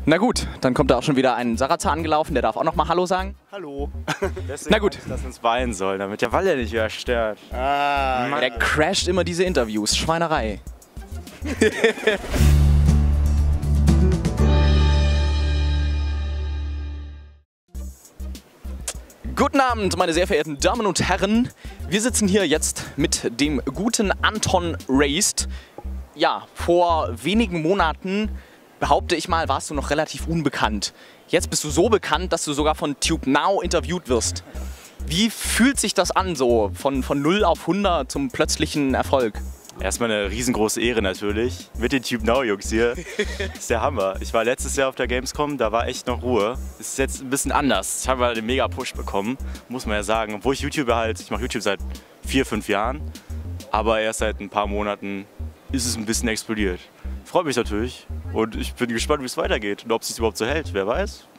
Na gut, dann kommt da auch schon wieder ein Sarazar angelaufen, der darf auch noch mal Hallo sagen. Hallo. Deswegen na gut. Dass uns weinen soll, damit der Walle nicht wieder stört. Ah, der crasht immer diese Interviews. Schweinerei. Guten Abend, meine sehr verehrten Damen und Herren. Wir sitzen hier jetzt mit dem guten Anton Raced. Ja, vor wenigen Monaten, behaupte ich mal, warst du noch relativ unbekannt. Jetzt bist du so bekannt, dass du sogar von TubeNow interviewt wirst. Wie fühlt sich das an, so von 0 auf 100 zum plötzlichen Erfolg? Erstmal eine riesengroße Ehre natürlich, mit den TubeNow-Jungs hier. Das ist der Hammer. Ich war letztes Jahr auf der Gamescom, da war echt noch Ruhe. Es ist jetzt ein bisschen anders. Ich habe halt einen mega Push bekommen, muss man ja sagen. Obwohl ich mache YouTube seit 4, 5 Jahren, aber erst seit ein paar Monaten ist es ein bisschen explodiert. Freut mich natürlich und ich bin gespannt, wie es weitergeht und ob es sich überhaupt so hält, wer weiß.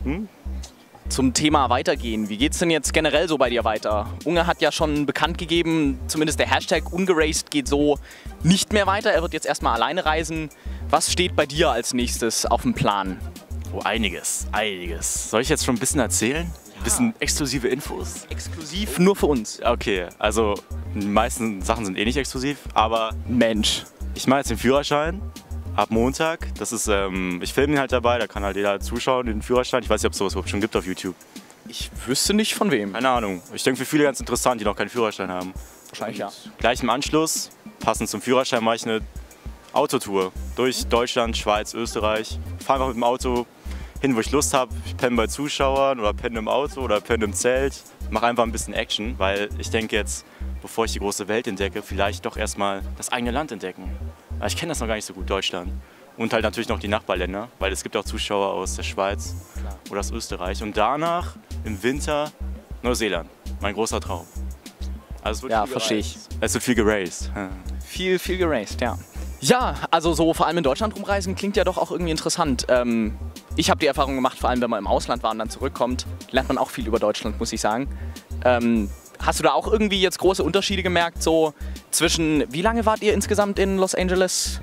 Zum Thema Weitergehen, wie geht's denn jetzt generell so bei dir weiter? Unge hat ja schon bekannt gegeben, zumindest der Hashtag Ungeraced geht so nicht mehr weiter. Er wird jetzt erstmal alleine reisen. Was steht bei dir als nächstes auf dem Plan? Oh, einiges. Soll ich jetzt schon ein bisschen erzählen? Ein bisschen exklusive Infos? Exklusiv nur für uns. Okay, also die meisten Sachen sind eh nicht exklusiv, aber Mensch. Ich mache jetzt den Führerschein ab Montag. Das ist, ich filme ihn halt dabei, da kann halt jeder zuschauen, den Führerschein. Ich weiß nicht, ob es sowas überhaupt schon gibt auf YouTube. Ich wüsste nicht von wem. Keine Ahnung. Ich denke für viele ganz interessant, die noch keinen Führerschein haben. Wahrscheinlich ja. Gleich im Anschluss, passend zum Führerschein, mache ich eine Autotour durch Deutschland, Schweiz, Österreich. Fahre einfach mit dem Auto hin, wo ich Lust habe. Ich penne bei Zuschauern oder penne im Auto oder penne im Zelt. Mache einfach ein bisschen Action, weil ich denke jetzt, bevor ich die große Welt entdecke, vielleicht doch erstmal das eigene Land entdecken. Aber ich kenne das noch gar nicht so gut, Deutschland. Und halt natürlich noch die Nachbarländer, weil es gibt auch Zuschauer aus der Schweiz oder aus Österreich. Und danach im Winter Neuseeland, mein großer Traum. Also es wird ja, verstehe ich. Es wird viel geraced. Viel geraced, ja. Ja, also so vor allem in Deutschland rumreisen klingt ja doch auch irgendwie interessant. Ich habe die Erfahrung gemacht, vor allem wenn man im Ausland war und dann zurückkommt, lernt man auch viel über Deutschland, muss ich sagen. Hast du da auch irgendwie jetzt große Unterschiede gemerkt, so zwischen, wie lange wart ihr insgesamt in Los Angeles?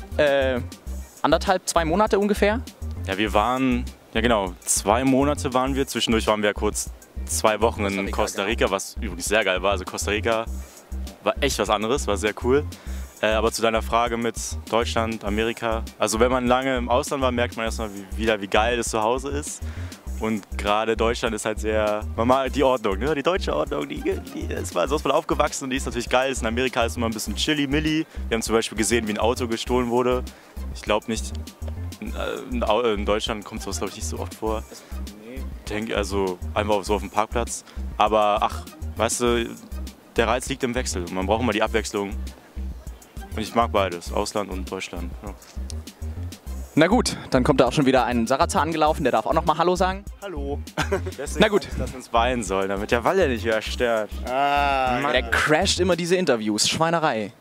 1,5, 2 Monate ungefähr? Ja, wir waren, ja genau, 2 Monate waren wir. Zwischendurch waren wir kurz 2 Wochen in Costa Rica, was übrigens sehr geil war. Also Costa Rica war echt was anderes, war sehr cool. Aber zu deiner Frage mit Deutschland, Amerika. Also wenn man lange im Ausland war, merkt man erstmal wieder, wie geil es zu Hause ist. Und gerade Deutschland ist halt sehr, man mag die Ordnung, ne? Die deutsche Ordnung, die ist mal, so ist man aufgewachsen und die ist natürlich geil. In Amerika ist es immer ein bisschen chilly-milli. Wir haben zum Beispiel gesehen, wie ein Auto gestohlen wurde. Ich glaube nicht, in Deutschland kommt sowas glaube ich nicht so oft vor. Ich denke also einfach so auf dem Parkplatz. Aber ach, weißt du, der Reiz liegt im Wechsel. Man braucht immer die Abwechslung. Und ich mag beides, Ausland und Deutschland. Ja. Na gut, dann kommt da auch schon wieder ein Sarazar angelaufen, der darf auch noch mal Hallo sagen. Hallo. Na gut. Dass uns weinen soll, damit der Walle nicht wieder stört. Der crasht immer diese Interviews, Schweinerei.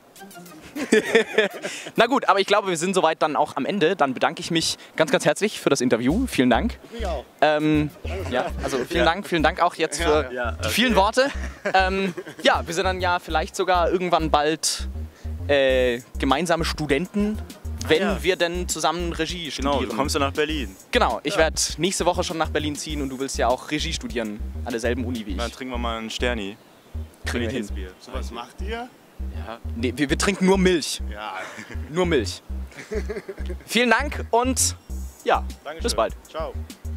Na gut, aber ich glaube, wir sind soweit dann auch am Ende. Dann bedanke ich mich ganz herzlich für das Interview. Vielen Dank. Ich auch. Ja, also vielen Dank auch jetzt für die vielen Worte. Ja, wir sind dann ja vielleicht sogar irgendwann bald gemeinsame Studenten, wenn wir denn zusammen Regie studieren. Genau, du kommst ja nach Berlin. Genau, ich werde nächste Woche schon nach Berlin ziehen und du willst ja auch Regie studieren an derselben Uni wie ich. Dann trinken wir mal einen Sterni. Qualitätsbier. So was macht ihr? Ja. Nee, wir trinken nur Milch. Ja. Nur Milch. Vielen Dank und ja, Dankeschön. bis bald. Ciao.